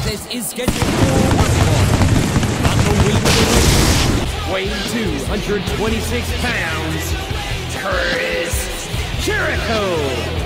contest is scheduled for one fall. On the wing of the ring, weighing 226 pounds, Chris Jericho.